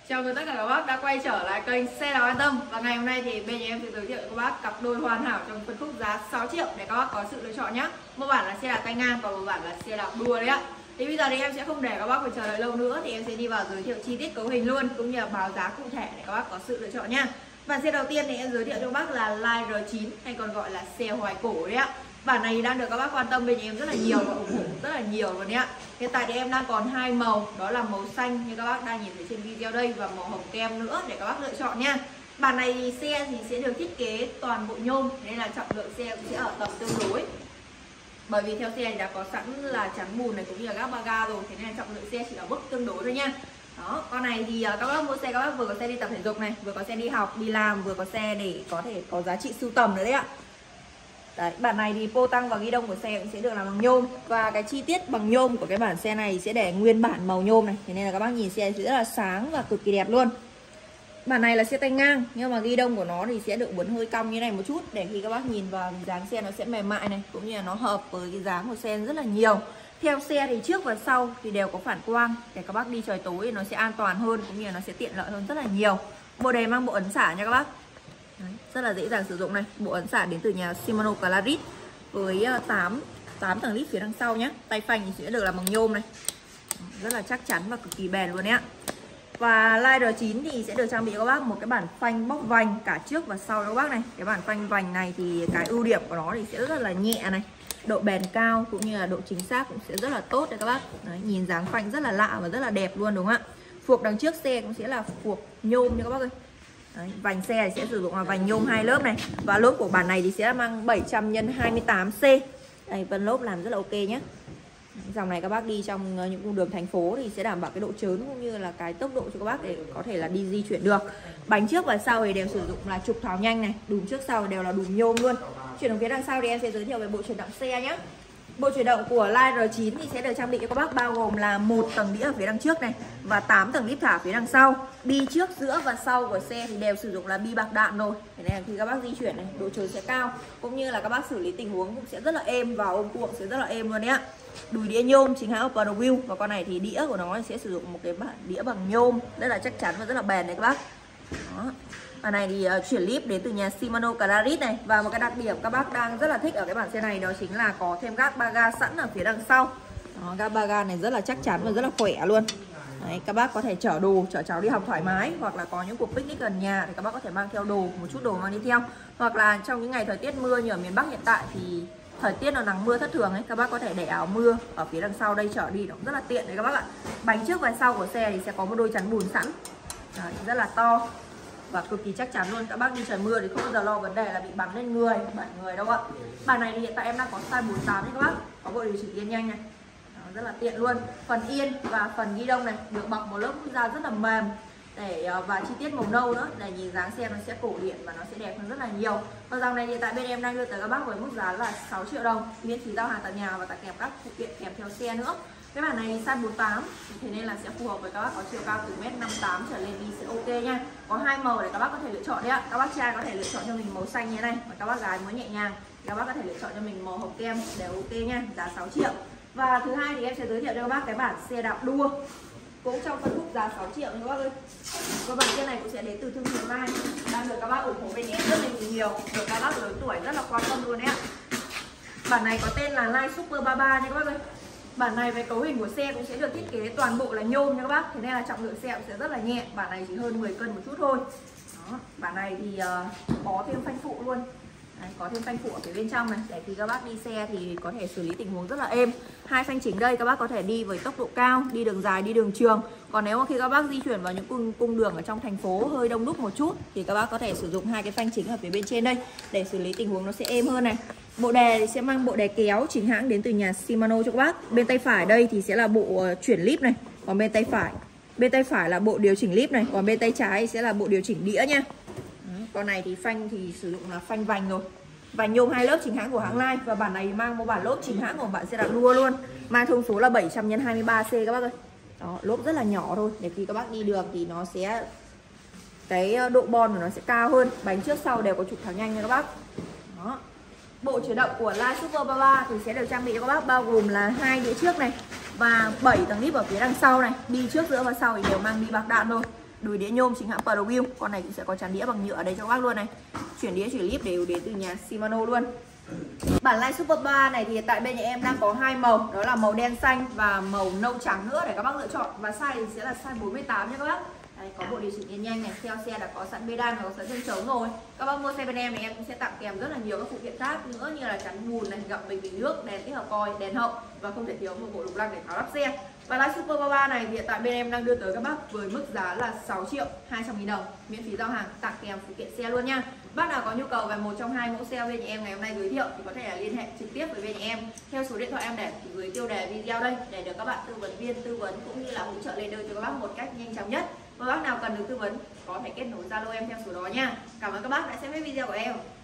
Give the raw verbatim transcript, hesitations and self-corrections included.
Chào mừng tất cả các bác đã quay trở lại kênh Xe Đạp An Tâm. Và ngày hôm nay thì bên nhà em sẽ giới thiệu cho các bác cặp đôi hoàn hảo trong phân khúc giá sáu triệu để các bác có sự lựa chọn nhé. Một bản là xe đạp tay ngang, còn một bản là xe đạp đua đấy ạ. Thì bây giờ thì em sẽ không để các bác phải chờ đợi lâu nữa, thì em sẽ đi vào giới thiệu chi tiết cấu hình luôn, cũng như là báo giá cụ thể để các bác có sự lựa chọn nha. Và xe đầu tiên thì em giới thiệu cho các bác là Line R chín, hay còn gọi là xe hoài cổ đấy ạ. Bản này đang được các bác quan tâm bên nhà em rất là nhiều và ủng hộ rất là nhiều luôn ạ. Hiện tại thì em đang còn hai màu, đó là màu xanh như các bác đang nhìn thấy trên video đây, và màu hồng kem nữa để các bác lựa chọn nha. Bản này thì xe thì sẽ được thiết kế toàn bộ nhôm, nên là trọng lượng xe cũng sẽ ở tầm tương đối. Bởi vì theo xe thì đã có sẵn là chắn bùn này cũng như là gác ba ga rồi, thế nên là trọng lượng xe chỉ ở mức tương đối thôi nha. Đó, con này thì các bác mua xe các bác vừa có xe đi tập thể dục này, vừa có xe đi học, đi làm, vừa có xe để có thể có giá trị sưu tầm nữa đấy ạ. Đấy, bản này thì pô tăng và ghi đông của xe cũng sẽ được làm bằng nhôm. Và cái chi tiết bằng nhôm của cái bản xe này sẽ để nguyên bản màu nhôm này, thế nên là các bác nhìn xe sẽ rất là sáng và cực kỳ đẹp luôn. Bản này là xe tay ngang, nhưng mà ghi đông của nó thì sẽ được uốn hơi cong như này một chút, để khi các bác nhìn vào dáng xe nó sẽ mềm mại này, cũng như là nó hợp với cái dáng của xe rất là nhiều. Theo xe thì trước và sau thì đều có phản quang, để các bác đi trời tối thì nó sẽ an toàn hơn, cũng như là nó sẽ tiện lợi hơn rất là nhiều. Bộ đề mang bộ ấn xả nha các bác. Đấy, rất là dễ dàng sử dụng này. Bộ ấn xả đến từ nhà Shimano Clarit với tám, tám tầng lít phía đằng sau nhé. Tay phanh thì sẽ được làm bằng nhôm này, rất là chắc chắn và cực kỳ bền luôn ạ. Và Line R chín thì sẽ được trang bị cho các bác một cái bản phanh bóc vành cả trước và sau các bác này. Cái bản phanh vành này thì cái ưu điểm của nó thì sẽ rất là nhẹ này, độ bền cao cũng như là độ chính xác cũng sẽ rất là tốt đấy các bác. Đấy, nhìn dáng phanh rất là lạ và rất là đẹp luôn đúng không ạ. Phuộc đằng trước xe cũng sẽ là phuộc nhôm nha các bác ơi. Đấy, vành xe thì sẽ sử dụng là vành nhôm hai lớp này. Và lốp của bản này thì sẽ mang bảy trăm nhân hai mươi tám C. Đây, vân lốp làm rất là ok nhé. Dòng này các bác đi trong những cung đường thành phố thì sẽ đảm bảo cái độ trớn cũng như là cái tốc độ cho các bác để có thể là đi di chuyển được. Bánh trước và sau thì đều sử dụng là trục tháo nhanh này, đùm trước sau đều là đùm nhôm luôn. Chuyển động phía đằng sau thì em sẽ giới thiệu về bộ chuyển động xe nhé. Bộ chuyển động của Line R chín thì sẽ được trang bị cho các bác bao gồm là một tầng đĩa ở phía đằng trước này và tám tầng đít thả phía đằng sau. Bi trước, giữa và sau của xe thì đều sử dụng là bi bạc đạn rồi. Thế nên là khi các bác di chuyển này, độ trớn sẽ cao, cũng như là các bác xử lý tình huống cũng sẽ rất là êm, và ôm cuộn sẽ rất là êm luôn đấy ạ. Đùi đĩa nhôm chính hãng Pro Wheel, và con này thì đĩa của nó sẽ sử dụng một cái bản đĩa bằng nhôm rất là chắc chắn và rất là bền đấy các bác. Đó. Bản này thì uh, chuyển líp đến từ nhà Shimano Clarit này. Và một cái đặc điểm các bác đang rất là thích ở cái bản xe này đó chính là có thêm gác ba ga sẵn ở phía đằng sau. Đó, gác ba ga này rất là chắc chắn và rất là khỏe luôn. Đấy, các bác có thể chở đồ, chở cháu đi học thoải mái, hoặc là có những cuộc picnic gần nhà thì các bác có thể mang theo đồ, một chút đồ mang đi theo. Hoặc là trong những ngày thời tiết mưa như ở miền Bắc hiện tại thì thời tiết nó nắng mưa thất thường ấy, các bác có thể để áo mưa ở phía đằng sau đây chở đi, nó cũng rất là tiện đấy các bác ạ. Bánh trước và sau của xe thì sẽ có một đôi chắn bùn sẵn. Đấy, rất là to và cực kỳ chắc chắn luôn. Các bác đi trời mưa thì không bao giờ lo vấn đề là bị bắn lên người, bẩn người đâu ạ. Bản này thì hiện tại em đang có size bốn mươi tám đấy các bác, có bộ điều chỉnh yên nhanh này. Đó, rất là tiện luôn. Phần yên và phần ghi đông này được bọc một lớp da rất là mềm để và chi tiết màu nâu nữa, để nhìn dáng xe nó sẽ cổ điển và nó sẽ đẹp hơn rất là nhiều. Và dòng này hiện tại bên em đang đưa tới các bác với mức giá là sáu triệu đồng, miễn phí giao hàng tận nhà và tặng kèm các phụ kiện kèm theo xe nữa. Cái bản này size bốn mươi tám, thế nên là sẽ phù hợp với các bác có chiều cao từ mét năm mươi tám trở lên đi sẽ ok nha. Có hai màu để các bác có thể lựa chọn đấy ạ. Các bác trai có thể lựa chọn cho mình màu xanh như thế này, và các bác gái muốn nhẹ nhàng các bác có thể lựa chọn cho mình màu hồng kem đều ok nha. Giá sáu triệu. Và thứ hai thì em sẽ giới thiệu cho các bác cái bản xe đạp đua, cũng trong phân khúc giá sáu triệu các bác ơi. Và bản xe này cũng sẽ đến từ thương hiệu Line, đang được các bác ủng hộ bên em rất là nhiều, được các bác lớn tuổi rất là quan tâm luôn đấy ạ. Bản này có tên là Line Super ba mươi ba nha các bác ơi. Bản này về cấu hình của xe cũng sẽ được thiết kế toàn bộ là nhôm nha các bác, thế nên là trọng lượng xe cũng sẽ rất là nhẹ. Bản này chỉ hơn mười cân một chút thôi. Đó, bản này thì uh, có thêm phanh phụ luôn. Đấy, có thêm phanh phụ ở phía bên trong này, để khi các bác đi xe thì có thể xử lý tình huống rất là êm. Hai phanh chính đây các bác có thể đi với tốc độ cao, đi đường dài, đi đường trường. Còn nếu mà khi các bác di chuyển vào những cung, cung đường ở trong thành phố hơi đông đúc một chút thì các bác có thể sử dụng hai cái phanh chính ở phía bên trên đây để xử lý tình huống nó sẽ êm hơn này. Bộ đề thì sẽ mang bộ đề kéo chính hãng đến từ nhà Shimano cho các bác. Bên tay phải đây thì sẽ là bộ chuyển líp này, còn bên tay phải bên tay phải là bộ điều chỉnh líp này, còn bên tay trái sẽ là bộ điều chỉnh đĩa nha. Con này thì phanh thì sử dụng là phanh vành rồi, vành nhôm hai lớp chính hãng của hãng Line. Và bản này mang một bản lốp chính hãng của bạn xe đạp đua luôn, mang thông số là bảy trăm nhân hai mươi ba C các bác ơi. Đó, lốp rất là nhỏ thôi, để khi các bác đi đường thì nó sẽ cái độ bon của nó sẽ cao hơn. Bánh trước sau đều có trục tháo nhanh nha các bác. Đó. Bộ chuyển động của Line Super ba mươi ba thì sẽ được trang bị cho các bác bao gồm là hai đĩa trước này và bảy tầng đít ở phía đằng sau này. Bi trước, giữa và sau thì đều mang bi bạc đạn rồi. Đùi đĩa nhôm chính hãng ProView. Con này cũng sẽ có chắn đĩa bằng nhựa ở đây cho các bác luôn này. Chuyển đĩa chuyển líp đều đến từ nhà Shimano luôn. Bản line Super ba này thì hiện tại bên nhà em đang có hai màu, đó là màu đen xanh và màu nâu trắng nữa để các bác lựa chọn. Và size thì sẽ là size bốn mươi tám nha các bác. Đây, có bộ điều chỉnh yên nhanh này, theo xe đã có sẵn bê đan và có sẵn chân trống rồi. Các bác mua xe bên em thì em cũng sẽ tặng kèm rất là nhiều các phụ kiện khác nữa, như là chắn bùn này, gọng bình bình nước, đèn tích hợp coi, đèn hậu và không thể thiếu một bộ lục lăng để tháo lắp xe. Và line Super ba này thì hiện tại bên em đang đưa tới các bác với mức giá là sáu triệu hai trăm nghìn đồng, miễn phí giao hàng, tặng kèm phụ kiện xe luôn nha. Bác nào có nhu cầu về một trong hai mẫu xe bên nhà em ngày hôm nay giới thiệu thì có thể là liên hệ trực tiếp với bên nhà em theo số điện thoại em để dưới tiêu đề video đây, để được các bạn tư vấn viên tư vấn cũng như là hỗ trợ lên đơn cho các bác một cách nhanh chóng nhất. Và bác nào cần được tư vấn có thể kết nối Zalo em theo số đó nha. Cảm ơn các bác đã xem hết video của em.